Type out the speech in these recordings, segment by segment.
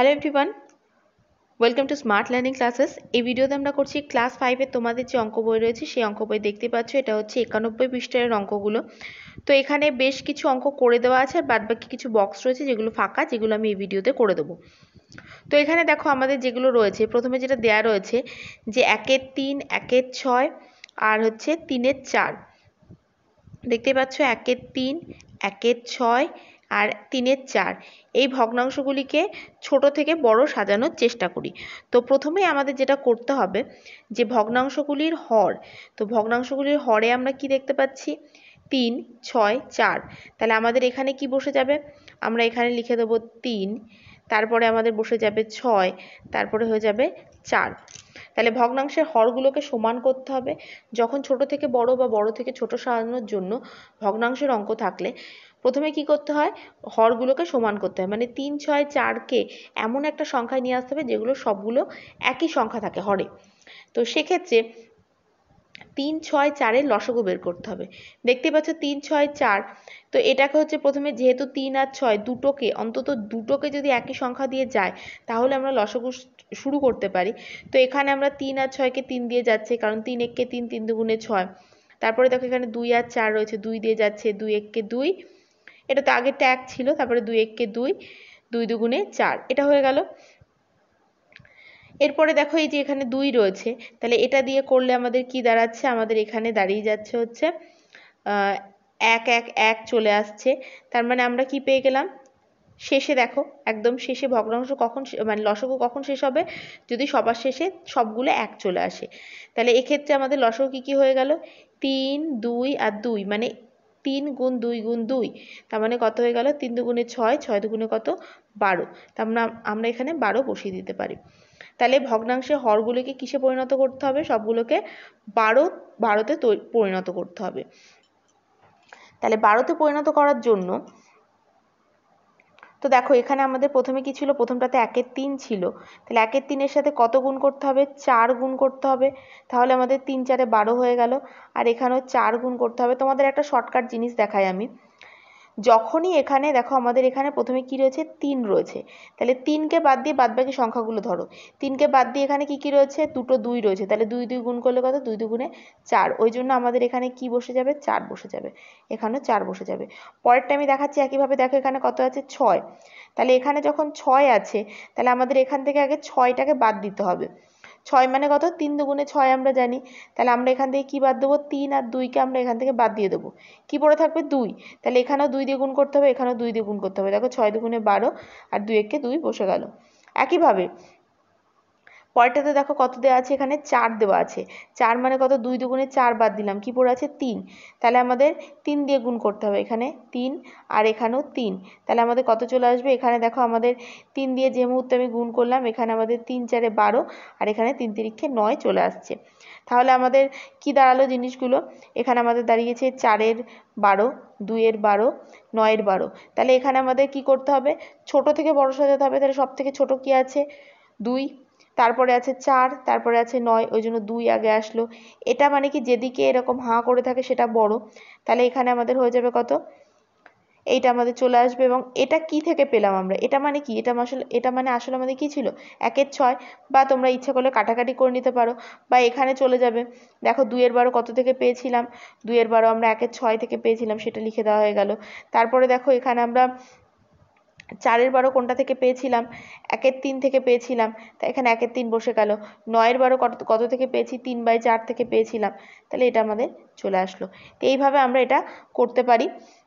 Hello everyone, welcome to smart learning classes. এই ভিডিওতে আমরা করছি ক্লাস 5-এর তোমাদের যে অঙ্ক বই রয়েছে সেই অঙ্ক বই দেখতে পাচ্ছ। এটা হচ্ছে 91 পৃষ্ঠার অঙ্কগুলো। তো এখানে বেশ কিছু অঙ্ক করে দেওয়া আছে আর বাদবাকি কিছু বক্স রয়েছে যেগুলো ফাঁকা, যেগুলো আমি এই ভিডিওতে করে দেবো। তো এখানে দেখো আমাদের যেগুলো রয়েছে, প্রথমে যেটা দেয়া রয়েছে যে 1-এর 3, 1-এর 6 আর হচ্ছে 3-এর 4। দেখতে পাচ্ছ 1-এর 3, 1-এর 6 আর 3-এর 4 এই ভগ্নাংশগুলিকে ছোট থেকে বড় সাজানোর চেষ্টা করি। তো প্রথমেই আমাদের যেটা করতে হবে যে ভগ্নাংশগুলির হর, তো ভগ্নাংশগুলির হরে আমরা কি দেখতে পাচ্ছি 3, 6, 4। তাহলে আমাদের এখানে কি বসে যাবে, আমরা এখানে লিখে দেবো 3, তারপরে আমাদের বসে যাবে 6, তারপরে হয়ে যাবে 4। তাহলে ভগ্নাংশের হরগুলোকে সমান করতে হবে। যখন ছোট থেকে বড় বা বড় থেকে ছোট সাজানোর জন্য ভগ্নাংশের অঙ্ক থাকলে প্রথমে কি করতে হয়, হরগুলোকে সমান করতে হয়। মানে 3, 6, 4কে এমন একটা সংখ্যায় নিয়ে আসতে হবে যেগুলো সবগুলো একই সংখ্যা থাকে হরে। তো সেক্ষেত্রে 3, 6, 4-এর লসাগু বের করতে হবে। দেখতে পাচ্ছ 3, 6, 4। তো এটাকে হচ্ছে প্রথমে যেহেতু 3 আর 6 দুটোকে, অন্তত দুটোকে যদি একই সংখ্যা দিয়ে যায় তাহলে আমরা লসাগু শুরু করতে পারি। তো এখানে আমরা 3 আর 6-কে 3 দিয়ে যাচ্ছে, কারণ 3 1-কে 3, 3 দুগুণে 6। তারপরে দেখো এখানে 2 আর 4 রয়েছে, 2 দিয়ে যাচ্ছে, 2 1-কে 2। এটা তো আগে ট্যাগ ছিল, তারপরে 2 1-কে 2, 2 দুগুণে 4, এটা হয়ে গেল। এরপরে দেখো এই যে এখানে 2 রয়েছে, তাহলে এটা দিয়ে করলে আমাদের কি দাঁড়াচ্ছে, আমাদের এখানে দাঁড়িয়ে যাচ্ছে হচ্ছে 1 1 1 চলে আসছে। তার মানে আমরা কি পেয়ে গেলাম, শেষে দেখো একদম শেষে ভগ্নাংশ কখন মানে লসাগু কখন শেষ হবে, যদি সবার শেষে সবগুলো 1 চলে আসে। তাহলে এক্ষেত্রে আমাদের লসাগু কি হয়ে গেল 3, 2 আর 2, মানে 3 গুণ 2 গুণ 2, তার মানে কত হয়ে গেল 3 দুগুণে 6, 6 দুগুণে কত 12। তার মানে আমরা এখানে 12 বসিয়ে দিতে পারি। তাহলে ভগ্নাংশের হরগুলোকে কিসে পরিণত করতে হবে, সবগুলোকে 12-তে পরিণত করতে হবে। তাহলে 12-তে পরিণত করার জন্য তো দেখো এখানে আমাদের প্রথমে কি ছিল, প্রথমটাতে 1-এর 3 ছিল, তাহলে 1-এর 3-এর সাথে কত গুণ করতে হবে, 4 গুণ করতে হবে। তাহলে আমাদের 3 4-এ 12 হয়ে গেল। আর এখানেও 4 গুণ করতে হবে। তোমাদের একটা শর্টকাট জিনিস দেখাই আমি, যখনই এখানে দেখো আমাদের এখানে প্রথমে কি রয়েছে 3 রয়েছে, তাহলে 3কে বাদ দিয়ে বাদবাকি সংখ্যাগুলো ধরো। 3কে বাদ দিয়ে এখানে কি কি রয়েছে, দুটো 2 রয়েছে, তাহলে 2 2 গুণ করলে কত, 2 দুগুণে 4। ওই জন্য আমাদের এখানে কি বসে যাবে, 4 বসে যাবে, এখানেও 4 বসে যাবে। পরেরটা আমি দেখাচ্ছি একইভাবে। দেখো এখানে কত আছে 6, তাহলে এখানে যখন 6 আছে তাহলে আমাদের এখান থেকে আগে 6টাকে বাদ দিতে হবে। 6 মানে কত, 3 দুগুণে 6 আমরা জানি, তাহলে আমরা এখান থেকে কি বাদ দেবো, 3 আর 2-কে আমরা এখান থেকে বাদ দিয়ে দেবো। কি পড়ে থাকবে 2, তাহলে এখানেও 2 দিয়ে গুণ করতে হবে, এখানেও 2 দিয়ে গুণ করতে হবে। দেখো 6 দুগুণে 12 আর 2 1-কে 2 বসে গেল। একইভাবে পরেরটাতে দেখো কত দেওয়া আছে, এখানে 4 দেওয়া আছে। 4 মানে কত, 2 দুগুণে 4 বাদ দিলাম, কি পড়ে আছে 3, তাহলে আমাদের 3 দিয়ে গুণ করতে হবে, এখানে 3 আর এখানেও 3, তাহলে আমাদের কত চলে আসবে, এখানে দেখো আমাদের 3 দিয়ে যে মুহূর্তে আমি গুণ করলাম, এখানে আমাদের 3 4-এ 12 আর এখানে 3 3-এ 9 চলে আসছে। তাহলে আমাদের কি দাঁড়ালো জিনিসগুলো, এখানে আমাদের দাঁড়িয়েছে 4-এর 12, 2-এর 12, 9-এর 12। তাহলে এখানে আমাদের কি করতে হবে, ছোট থেকে বড় সাজাতে হবে। তাহলে সব থেকে ছোট কি আছে 2, তারপরে আছে 4, তারপরে আছে 9, ওই জন্য 2 আগে আসলো। এটা মানে কি যেদিকে এরকম হাঁ করে থাকে সেটা বড়, তাহলে এখানে আমাদের হয়ে যাবে কত, এইটা আমাদের চলে আসবে। এবং এটা কি থেকে পেলাম আমরা, এটা মানে কি, এটা মানে আসলে আমাদের কি ছিল 1-এর 6, বা তোমরা ইচ্ছা করলে কাটাকাটি করে নিতে পারো, বা এখানে চলে যাবে। দেখো 2-এর 12 কত থেকে পেয়েছিলাম, 2-এর 12 আমরা 1-এর 6 থেকে পেয়েছিলাম, সেটা লিখে দেওয়া হয়ে গেল। তারপরে দেখো এখানে আমরা 4-এর 12 কোনটা থেকে পেয়েছিলাম, 1-এর 3 থেকে পেয়েছিলাম, তাই এখানে 1-এর 3 বসে গেল। 9-এর 12 কত থেকে পেয়েছি, 3/4 থেকে পেয়েছিলাম, তাহলে এটা আমাদের চলে আসলো। তো এইভাবে আমরা এটা করতে পারি।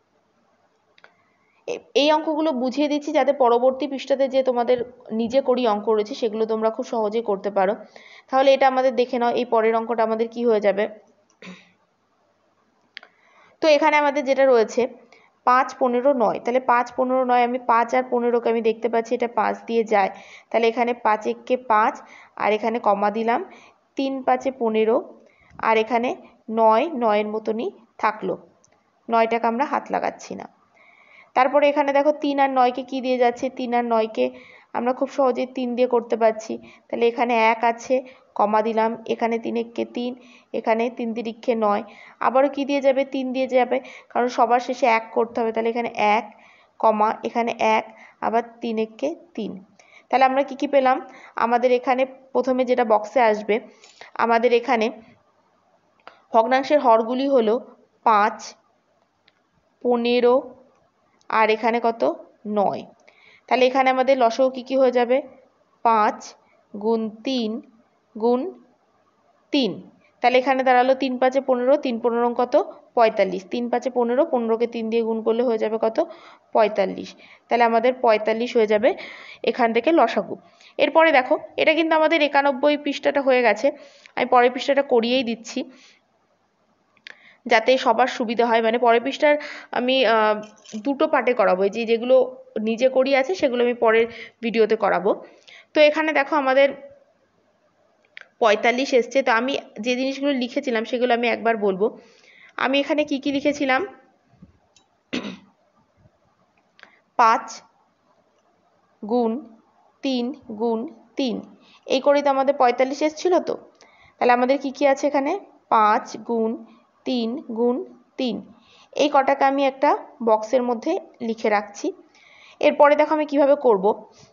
এই অঙ্কগুলো বুঝিয়ে দিচ্ছি যাতে পরবর্তী পৃষ্ঠাতে যে তোমাদের নিজে করি অঙ্ক রয়েছে সেগুলো তোমরা খুব সহজেই করতে পারো। তাহলে এটা আমাদের দেখে নাও, এই পরের অঙ্কটা আমাদের কি হয়ে যাবে। তো এখানে আমাদের যেটা রয়েছে 5 15 9, তাহলে 5 15 9, আমি 5 আর 15-কে আমি দেখতে পাচ্ছি এটা 5 দিয়ে যায়, তাহলে এখানে 5 1-কে 5 আর এখানে কমা দিলাম, 3 5-এ 15 আর এখানে 9 9-এর মতনই থাকলো, 9টাকে আমরা হাত লাগাচ্ছি না। তারপরে এখানে দেখো 3 আর 9-কে কি দিয়ে যাচ্ছে, 3 আর 9-কে আমরা খুব সহজেই 3 দিয়ে করতে পারছি, তাহলে এখানে 1 আছে, কমা দিলাম, এখানে 3 1-কে 3, এখানে 3 3-কে 9, আবারও কি দিয়ে যাবে, 3 দিয়ে যাবে, কারণ সবার শেষে 1 করতে হবে, তাহলে এখানে 1, কমা এখানে 1, আবার 3 1-কে 3। তাহলে আমরা কি কি পেলাম, আমাদের এখানে প্রথমে যেটা বক্সে আসবে, আমাদের এখানে ভগ্নাংশের হরগুলি হলো 5, 15 আর এখানে কত 9। তাহলে এখানে আমাদের লসাগু কি কি হয়ে যাবে, 5 গুণ 3 গুণ 3। তাহলে এখানে দাঁড়ালো 3 5 15, 3 15 কত 45, 3 5 15, 15কে 3 দিয়ে গুণ করলে হয়ে যাবে কত 45। তাহলে আমাদের 45 হয়ে যাবে এখান থেকে লসাগু। এরপরে দেখো এটা কিন্তু আমাদের 91 পৃষ্ঠাটা হয়ে গেছে, আমি পরের পৃষ্ঠাটা করিয়েই দিচ্ছি যাতে সবার সুবিধা হয়। মানে পরের পৃষ্ঠার আমি দুটো পার্টে করাবো, যেগুলো নিজে করি আছে সেগুলো আমি পরের ভিডিওতে করাবো। তো এখানে দেখো আমাদের 45 এসছে। তো আমি যে জিনিসগুলো লিখেছিলাম সেগুলো আমি একবার বলবো। আমি এখানে কি কি লিখেছিলাম, 5 গুণ 3 গুণ 3, এই করেই তো আমাদের 45 এসছিল। তো তাহলে আমাদের কি কি আছে এখানে, 5 গুণ 3 গুণ 3, এই কটাকে আমি একটা বক্সের মধ্যে লিখে রাখছি। এরপরে দেখো আমি কিভাবে করব,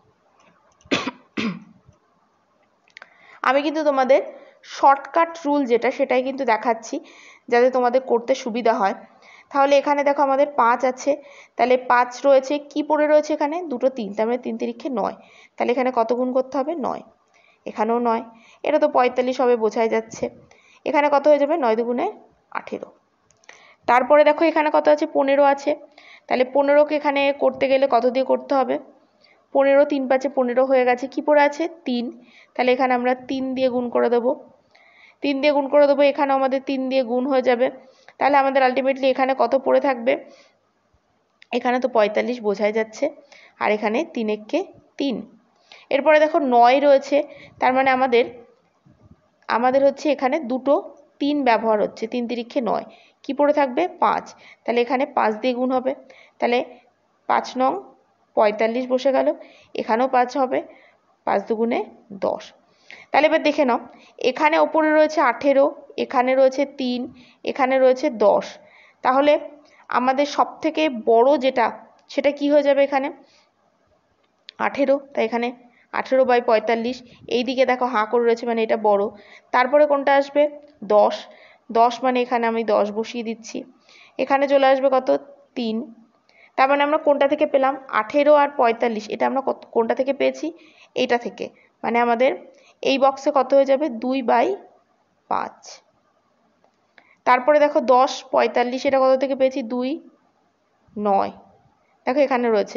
আমি কিন্তু তোমাদের শর্টকাট রুল যেটা সেটাই কিন্তু দেখাচ্ছি যাতে তোমাদের করতে সুবিধা হয়। তাহলে এখানে দেখো আমাদের 5 আছে, তাহলে 5 রয়েছে, কি পড়ে রয়েছে এখানে, দুটো 3, তার মানে 3 তিরিক্ষে 9। তাহলে এখানে কত গুণ করতে হবে, 9। এখানেও 9, এটা তো 45 হবে বোঝাই যাচ্ছে। এখানে কত হয়ে যাবে, 9 দুগুণে 18। তারপরে দেখো এখানে কত আছে, 15 আছে। তাহলে 15কে এখানে করতে গেলে কত দিয়ে করতে হবে, 15 3 5 15 হয়ে গেছে, কি পড়ে আছে 3। তাহলে এখানে আমরা 3 দিয়ে গুণ করে দেবো, 3 দিয়ে গুণ করে দেবো, এখানেও আমাদের 3 দিয়ে গুণ হয়ে যাবে। তাহলে আমাদের আলটিমেটলি এখানে কত পড়ে থাকবে, এখানে তো 45 বোঝাই যাচ্ছে, আর এখানে 3 একে 3। এরপরে দেখো 9 রয়েছে, তার মানে আমাদের হচ্ছে এখানে দুটো 3 ব্যবহার হচ্ছে, 3 তিরিক্ষে 9, কি পড়ে থাকবে 5। তাহলে এখানে 5 দিয়ে গুণ হবে, তাহলে 5 নং 45 বসে গেল, এখানেও 5 হবে, 5 দুগুণে 10। তাহলে এবার দেখে নাও, এখানে ওপরে রয়েছে 18, এখানে রয়েছে 3, এখানে রয়েছে 10। তাহলে আমাদের সব থেকে বড় যেটা সেটা কি হয়ে যাবে, এখানে 18, তাই এখানে 18/45, এই দিকে দেখো হাঁ করে রয়েছে মানে এটা বড়। তারপরে কোনটা আসবে, 10, 10 মানে এখানে আমি 10 বসিয়ে দিচ্ছি। এখানে চলে আসবে কত 3, তার মানে আমরা কোনটা থেকে পেলাম, 18 আর 45, এটা আমরা কোনটা থেকে পেয়েছি, এইটা থেকে। মানে আমাদের এই বক্সে কত হয়ে যাবে, 2/5। তারপরে দেখো 10 45, এটা কত থেকে পেয়েছি, 2 9, দেখো এখানে রয়েছে।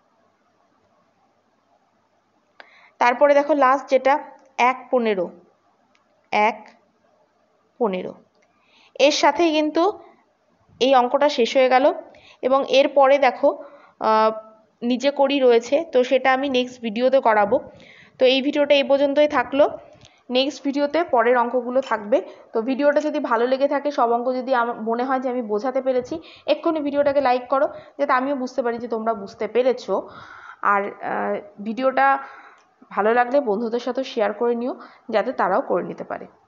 তারপরে দেখো লাস্ট যেটা 1 15, 1 15, এর সাথেই কিন্তু এই অঙ্কটা শেষ হয়ে গেল। এবং এরপরে দেখো নিচে করি রয়েছে, তো সেটা আমি নেক্সট ভিডিওতে করাবো। তো এই ভিডিওটা এই পর্যন্তই থাকলো, নেক্সট ভিডিওতে পরের অঙ্কগুলো থাকবে। তো ভিডিওটা যদি ভালো লেগে থাকে, সব অঙ্ক যদি আমার মনে হয় যে আমি বোঝাতে পেরেছি, এক্ষুনি ভিডিওটাকে লাইক করো যাতে আমিও বুঝতে পারি যে তোমরা বুঝতে পেরেছো। আর ভিডিওটা ভালো লাগলে বন্ধুদের সাথে শেয়ার করে নিও যাতে তারাও করে নিতে পারে।